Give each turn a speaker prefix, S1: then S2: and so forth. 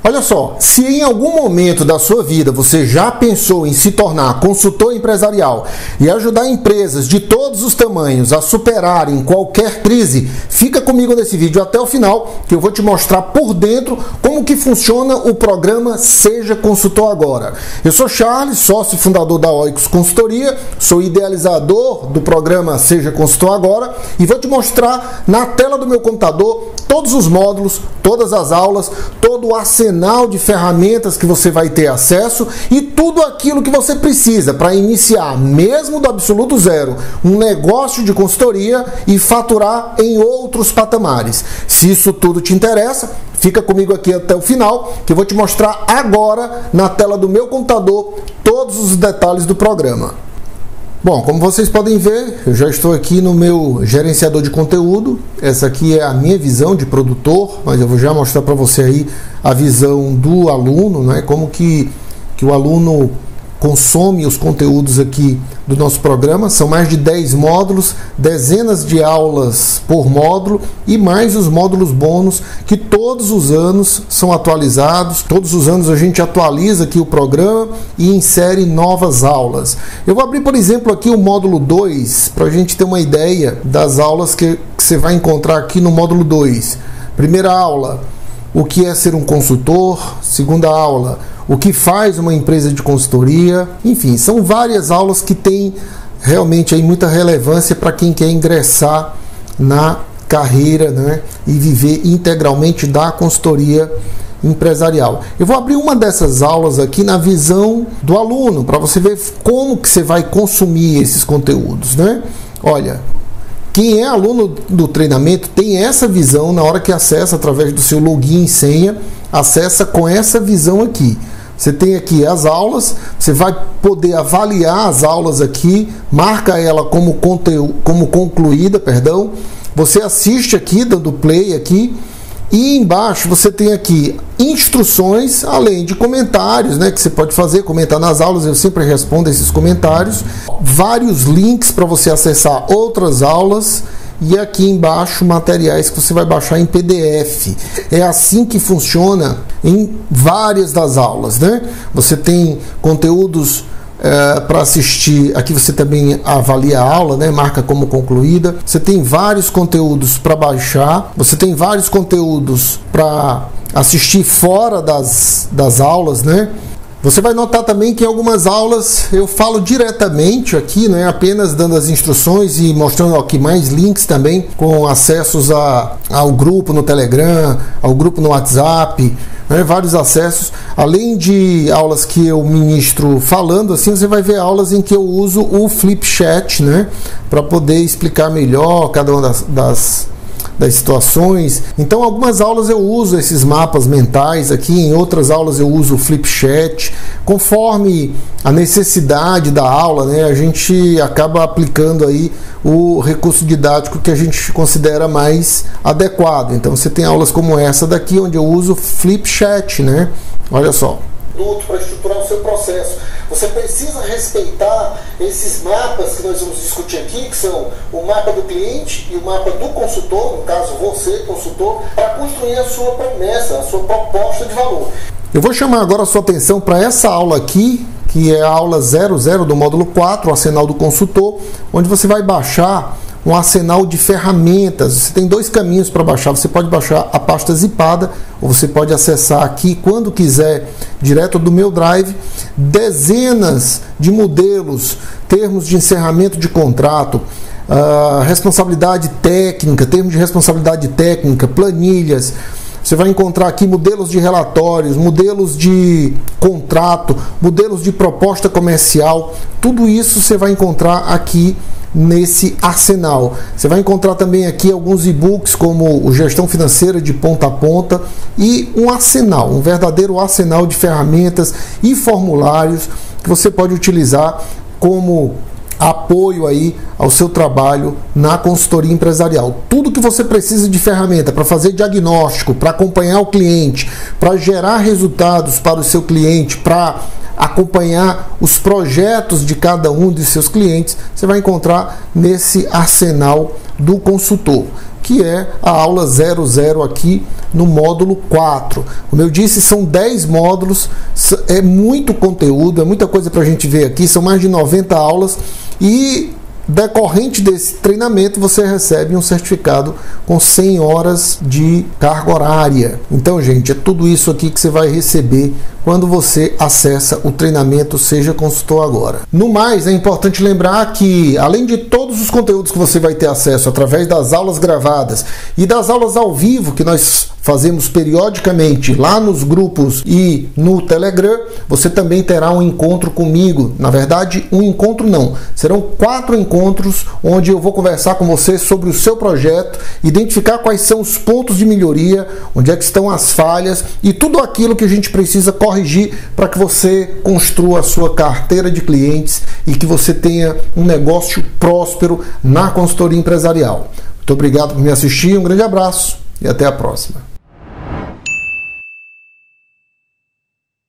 S1: Olha só, se em algum momento da sua vida você já pensou em se tornar consultor empresarial e ajudar empresas de todos os tamanhos a superarem qualquer crise, fica comigo nesse vídeo até o final, que eu vou te mostrar por dentro como que funciona o programa Seja Consultor Agora. Eu sou Charles, sócio e fundador da Oikos Consultoria, sou idealizador do programa Seja Consultor Agora e vou te mostrar na tela do meu computador todos os módulos, todas as aulas, todo o arsenal de ferramentas que você vai ter acesso e tudo aquilo que você precisa para iniciar, mesmo do absoluto zero, um negócio de consultoria e faturar em outros patamares. Se isso tudo te interessa, fica comigo aqui até o final, que eu vou te mostrar agora na tela do meu computador todos os detalhes do programa. Bom, como vocês podem ver, eu já estou aqui no meu gerenciador de conteúdo. Essa aqui é a minha visão de produtor, mas eu vou já mostrar para você aí a visão do aluno, né? Como que o aluno consome os conteúdos aqui do nosso programa. São mais de 10 módulos, dezenas de aulas por módulo e mais os módulos bônus que todos os anos são atualizados. Todos os anos a gente atualiza aqui o programa e insere novas aulas. Eu vou abrir, por exemplo, aqui o módulo 2 para a gente ter uma ideia das aulas que você vai encontrar aqui no módulo 2. Primeira aula, o que é ser um consultor. Segunda aula, o que faz uma empresa de consultoria. Enfim, são várias aulas que têm realmente aí muita relevância para quem quer ingressar na carreira, né, e viver integralmente da consultoria empresarial. Eu vou abrir uma dessas aulas aqui na visão do aluno, para você ver como que você vai consumir esses conteúdos, né? Olha, quem é aluno do treinamento tem essa visão na hora que acessa através do seu login e senha, acessa com essa visão aqui. Você tem aqui as aulas, você vai poder avaliar as aulas aqui, marca ela como conteúdo, como concluída, perdão. Você assiste aqui, dando play aqui, e embaixo você tem aqui instruções, além de comentários, né, que você pode fazer, comentar nas aulas, eu sempre respondo esses comentários. Vários links para você acessar outras aulas. E aqui embaixo materiais que você vai baixar em PDF. É assim que funciona em várias das aulas, né? Você tem conteúdos para assistir. Aqui você também avalia a aula, né? Marca como concluída. Você tem vários conteúdos para baixar. Você tem vários conteúdos para assistir fora das aulas, né? Você vai notar também que em algumas aulas eu falo diretamente aqui, né, apenas dando as instruções e mostrando aqui mais links também, com acessos ao grupo no Telegram, ao grupo no WhatsApp, né, vários acessos. Além de aulas que eu ministro falando, assim, você vai ver aulas em que eu uso o Flipchat, né, para poder explicar melhor cada uma das situações. Então, algumas aulas eu uso esses mapas mentais aqui, em outras aulas eu uso o Flipchat. Conforme a necessidade da aula, né, a gente acaba aplicando aí o recurso didático que a gente considera mais adequado. Então, você tem aulas como essa daqui, onde eu uso o Flipchat, né? Olha só. Para estruturar o seu processo. Você precisa respeitar esses mapas que nós vamos discutir aqui, que são o mapa do cliente e o mapa do consultor, no caso você, consultor, para construir a sua promessa, a sua proposta de valor. Eu vou chamar agora a sua atenção para essa aula aqui, que é a aula 00 do módulo 4, o arsenal do consultor, onde você vai baixar um arsenal de ferramentas. Você tem dois caminhos para baixar. Você pode baixar a pasta zipada, ou você pode acessar aqui quando quiser, direto do meu Drive, dezenas de modelos, termos de encerramento de contrato, responsabilidade técnica, termos de responsabilidade técnica, planilhas. Você vai encontrar aqui modelos de relatórios, modelos de contrato, modelos de proposta comercial. Tudo isso você vai encontrar aqui nesse arsenal. Você vai encontrar também aqui alguns e-books como o Gestão Financeira de Ponta a Ponta e um arsenal, um verdadeiro arsenal de ferramentas e formulários que você pode utilizar como apoio aí ao seu trabalho na consultoria empresarial. Tudo que você precisa de ferramenta para fazer diagnóstico, para acompanhar o cliente, para gerar resultados para o seu cliente, para acompanhar os projetos de cada um de seus clientes, você vai encontrar nesse arsenal do consultor. que é a aula 00 aqui no módulo 4. Como eu disse, são 10 módulos, é muito conteúdo, é muita coisa para a gente ver aqui, são mais de 90 aulas e decorrente desse treinamento você recebe um certificado com 100 horas de carga horária. Então, gente, é tudo isso aqui que você vai receber quando você acessa o treinamento Seja Consultor Agora. No mais, é importante lembrar que, além de todos os conteúdos que você vai ter acesso através das aulas gravadas e das aulas ao vivo que nós fazemos periodicamente lá nos grupos e no Telegram, você também terá um encontro comigo. Na verdade, um encontro não, serão 4 encontros onde eu vou conversar com você sobre o seu projeto, identificar quais são os pontos de melhoria, onde é que estão as falhas e tudo aquilo que a gente precisa corrigir para que você construa a sua carteira de clientes e que você tenha um negócio próspero na consultoria empresarial. Muito obrigado por me assistir, um grande abraço e até a próxima.